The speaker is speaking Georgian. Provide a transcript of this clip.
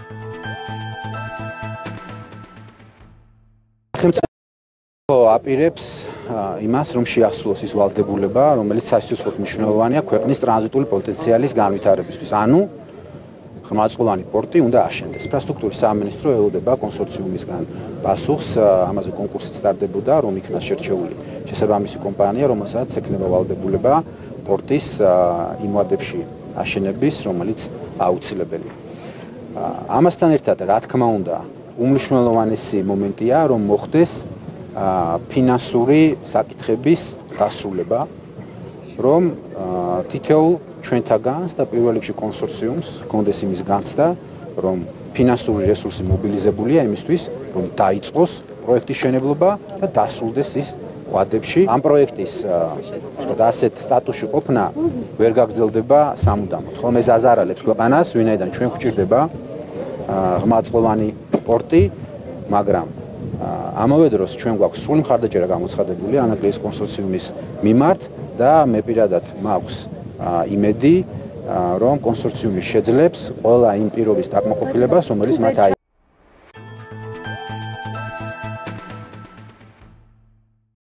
აპირებს იმას, რომ შეასრულოს ის ვალდებულება, რომელიც სასიცოცხლოდ მნიშვნელოვანია ქვეყნის ტრანზიტული პოტენციალის განვითარებისთვის. ანუ ხმალწვდოვანი პორტი უნდა აშენდეს. ინფრასტრუქტურის სამინისტრო ელოდება კონსორციუმისგან პასუხს, ამაზე კონკურსიც სტარდებოდა, რომ იქნას შერჩეული შესაბამისი კომპანია, რომელსაც ექნება ვალდებულება პორტის იმ ვადებში აშენების, რომელიც აუცილებელია. ამასთან ერთად, რა თქმა უნდა, უმნიშვნელოვანესი მომენტია, რომ მოხდეს ფინანსური საკითხების დასრულება, რომ თითოეულ ჩვენთაგანს და პირველ რიგში კონსორციუმს გქონდეს იმის განცდა, რომ ფინანსური რესურსი მობილიზებულია იმისთვის, რომ დაიწყოს პროექტის მშენებლობა და დასრულდეს ის ვადებში. ამ პროექტის ასეთ სტატუსში ყოფნა ვერ გაგრძელდება სამუდამოდ. ხოლმე ეს აზარალებს ქვეყანას, ვინაიდან ჩვენ გვჭირდება ხმალწვდოვანი პორტი, მაგრამ ამავე დროს ჩვენ გვაქვს სრული მხარდაჭერა გამოცხადებული ანაკლიის კონსორციუმის მიმართ და მე პირადად მაქვს იმედი, რომ კონსორციუმი შეძლებს ყველა იმ პირობის დაკმაყოფილებას, რომელიც მათ